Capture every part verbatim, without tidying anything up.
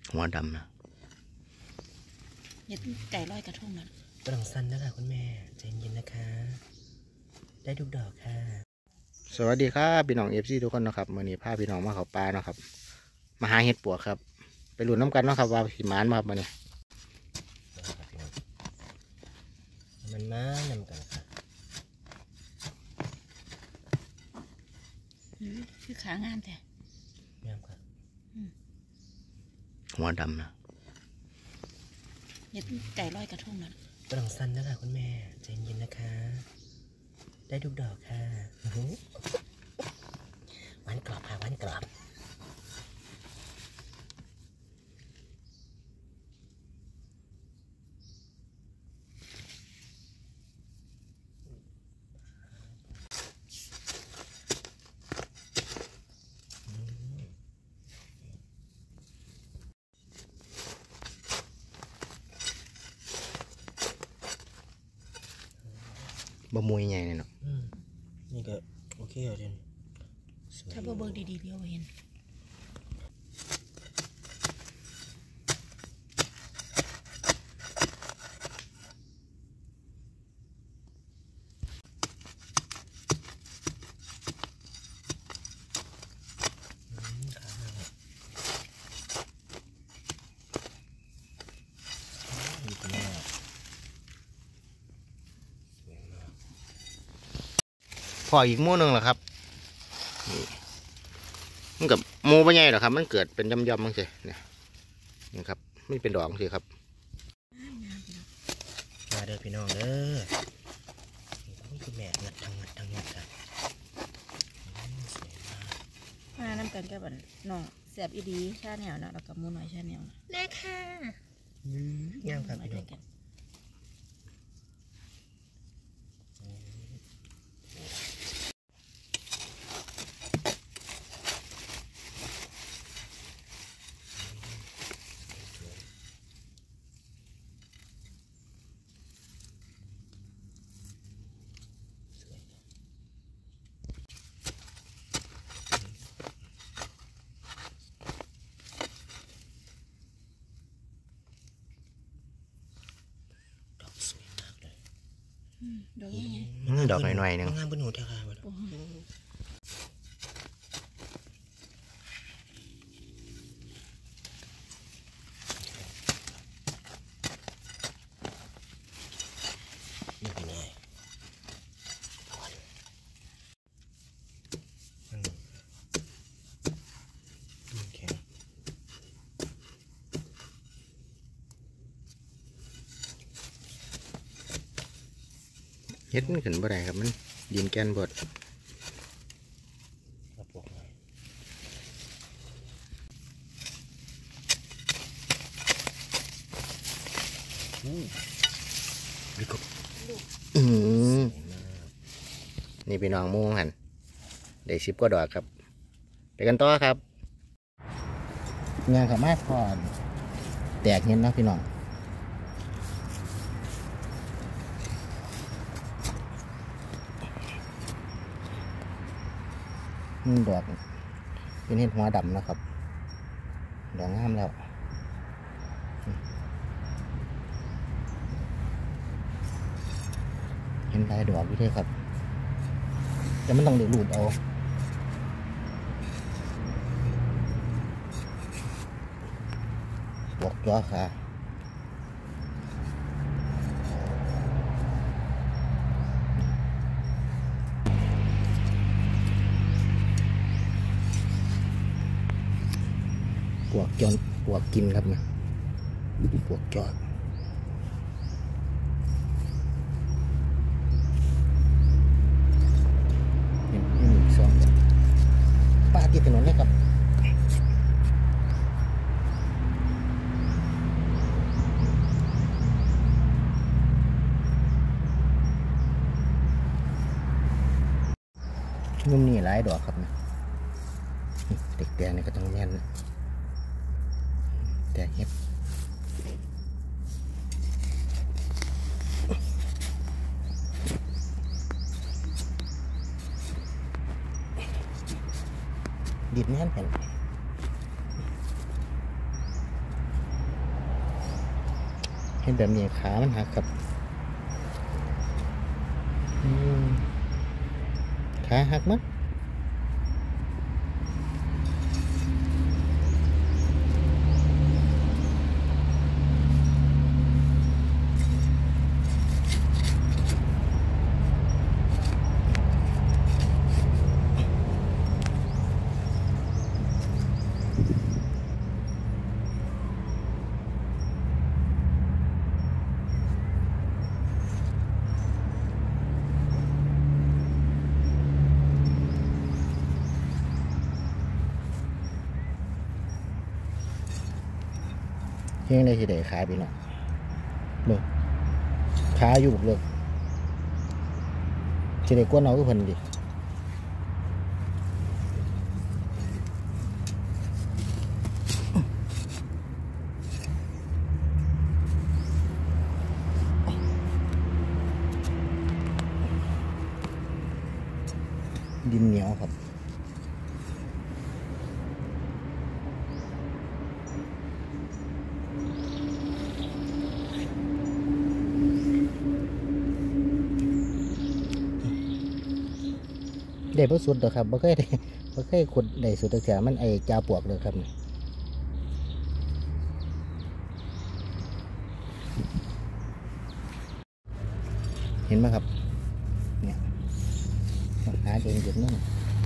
หัวดำนะอย่าไก่ลอยกระทงนะกระดองสั้นนะคะคุณแม่ใจเย็นนะคะได้ทุกดอกค่ะสวัสดีครับพี่น้องเอฟซีทุกคนนะครับมื่อนี้พาพี่น้องมาเขาปลาเนาะครับมาหาเห็ดปวกครับไปลุ้นน้ำกันเนาะครับว่าสิมานมาครับมื่อนี้มันมานำกันค่ะคือขางามแต่งามค่ะหัวดำนะอย่าไก่ลอยกระทงนะกระดองสั้นนะคะคุณแม่ใจเย็นนะคะได้ทุกดอกค่ะหวานกรอบค่ะหวานกรอบบะมุยใหญ่เนี่ยเนาะนี่ก็โอเคเหรอเจนถ้าเบิร์ดีๆเดียวเห็นพออีกมู่หนึ่งเหรอครับนี่มันกับมูไม่ใหญ่หรอครับมันเกิดเป็นย่ำๆมั้งสิเนี่ยนี่ครับไม่เป็นดอกสิครับมาเด้อพี่น้องเด้อนี่คือแม่งัดทางงัดทางงัดค่ะมาน้ำกันกับน้องแสบอีดีชาแนวนะแล้วกับมูหน่อยชาแนวนะแม่ค่ะงามครับพี่น้องดอกยังไงดอกหน่อยๆนึงงามบนหูเท่าค่ะเฮ็ดมันขึ้นบ่ได้ครับมันดินแกนบดนี่พี่น้องม่วงหันได้สิบก็ดอกครับไปกันต่อครับงานขม่าพอแตกเห็นนะพี่น้องดอกเป็นเห็ดหัวดำนะครับดอกงามแล้วเห็นลายดอกด้วยครับแต่มันต้องเดือดรูดเอาบวกจ้อค่ะปวกจนปวกกินครับนะปวกจอดนี่นี่สองป้าที่ถนนนี่ครับนุ่มนี่หลายดอกครับนะเด็กแดงนี่ก็ต้องแม่นแต่เห็บดิดแน่นเป็นห็นแบบนี้ขามันหักครับขาหักมั้งเฮงได้ที่ไหนขาไปเนาะเบิ่งขาอยู่บุกเลยที่ไหนก้นเอาก็เพิ่นดิดินเหนียวครับได้บ่สุดหรอกครับบ่เคยได้บ่เคยขุดได้สุดแต่มันไอ้จาปวกเลยครับเห็นไหมครับเนี่ยหาเด่นหยุดนั่น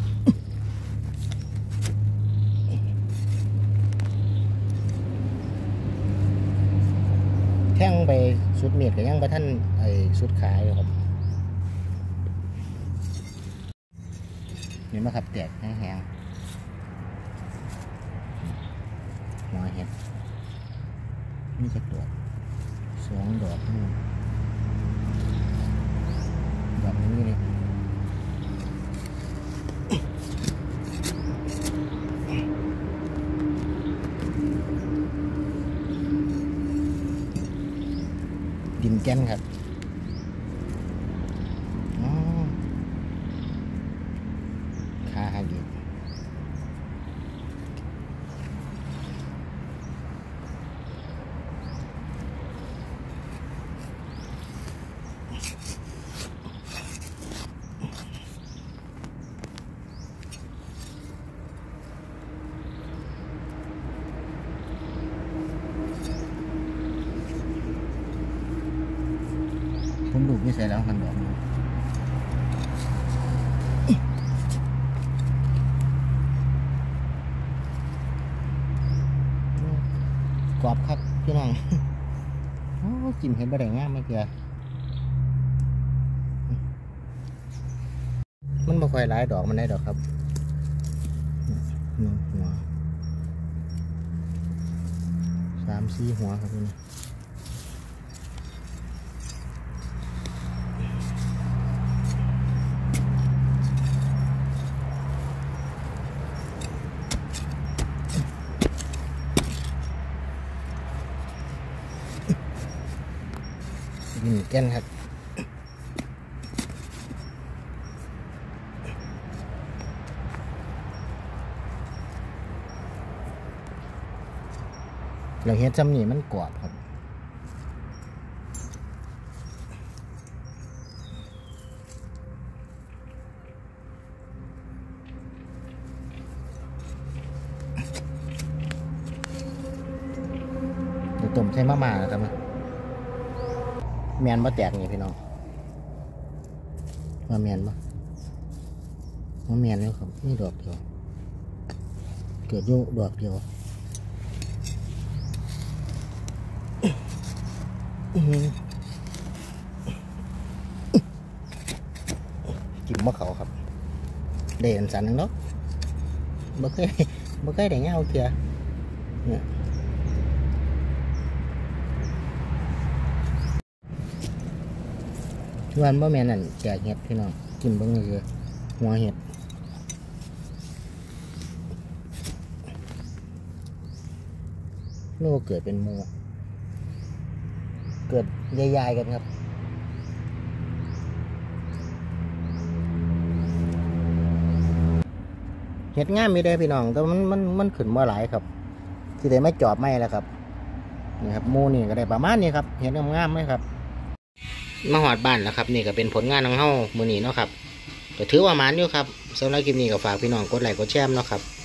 แท่งไปสุดเมียดกับยังบ่ท่านไอ้สุดขาอยู่ครับเห็นไหมครับแตกแห้งๆหัวเห็ดนี่จะดอกสองดอกนี่ดอกนี้เลยดินแก่นครับขาหักอยู่ผมดูไม่ใส่แล้วมันดอกกรอบครับพี่น้องโอ้จิ้มเห็นบะแดงงามไม่เกลือมันบ่ค่อยหลายดอกมันได้ดอกครับหนึ่งหัวสามสี่หัวครับพี่ดินแก่นครับเราเฮ็ดจำนี่มันกรอบครับเดี๋ยวต้มใช้มะม่าแล้วครับแมนบ่แตกนี่พี่น้องมาแมนบ่มาแมนแล้วครับนี่ดอกเดียวเกิดอยู่ดอกเดียวจิ้มมะเขาครับเด่นสันนึงเนาะบ่เคยบ่เคยได้เงาเทียเนี่ยวันบ่แม่นนั่นแจกเห็ดพี่น้องกินเบิ่งเลยหัวเห็ดนี่ก็เกิดเป็นหมู่เกิดใหญ่ๆกันครับเห็ดงามมีได้พี่น้องแต่มันมันมันขึ้นมาหลายครับที่ได้ไม่จอบไม่แล้วครับนี่ครับหมูนี่ก็ได้ประมาณนี้ครับเห็นงามๆไหมครับมาหอดบ้านแล้วครับนี่ก็เป็นผลงานของเฮามื้อนี้เนาะครับก็ถือว่าหมานอยู่ครับสำหรับคลิปนี้ก็ฝากพี่น้องกดไลค์กดแชร์เนาะครับ